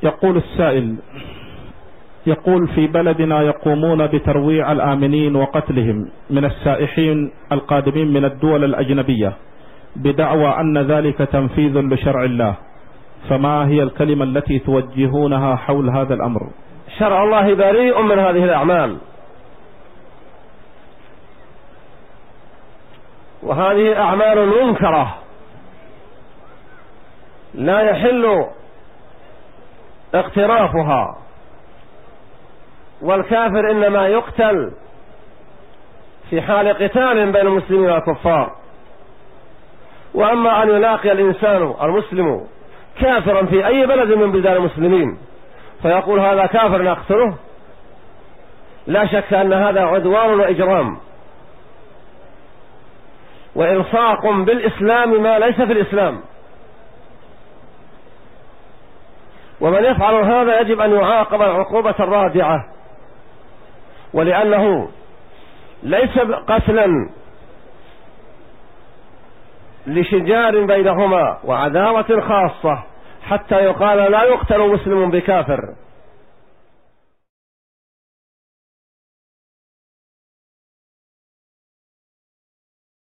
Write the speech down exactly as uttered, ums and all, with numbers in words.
يقول السائل، يقول في بلدنا يقومون بترويع الآمنين وقتلهم من السائحين القادمين من الدول الأجنبية بدعوى أن ذلك تنفيذ لشرع الله، فما هي الكلمة التي توجهونها حول هذا الأمر؟ شرع الله بريء من هذه الأعمال، وهذه أعمال منكرة لا يحل اقترافها، والكافر إنما يقتل في حال قتال بين المسلمين والكفار. وأما أن يلاقي الإنسان المسلم كافرا في أي بلد من بلدان المسلمين فيقول هذا كافر نقتله، لا شك أن هذا عدوان وإجرام وإلصاق بالإسلام ما ليس في الإسلام، ومن يفعل هذا يجب أن يعاقب العقوبة الرادعة، ولأنه ليس قتلا لشجار بينهما وعداوة خاصة حتى يقال لا يقتل مسلم بكافر،